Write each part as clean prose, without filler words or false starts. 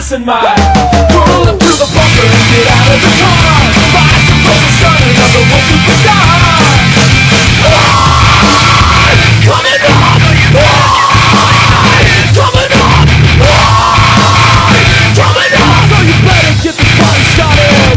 and mine. Pull up to the bunker and get out of the car. Buy some clothes and start another one superstar. Coming up! Coming up! Coming up! So you better get this party started.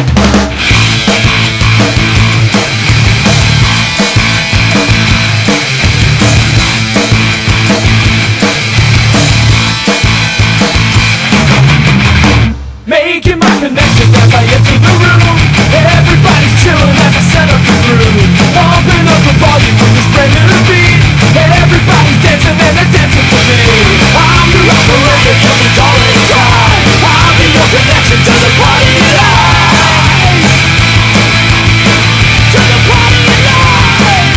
Making my connections as I enter the room. Everybody's chilling as I set up the groove. Pumping up the volume from this brand new beat. And everybody's dancing and they're dancing for me. I'm the operator, you can call it time. I'll be your connection to the party life. To the party life.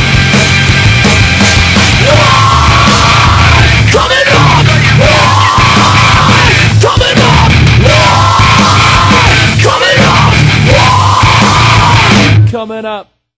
Coming up! Coming up! Coming up!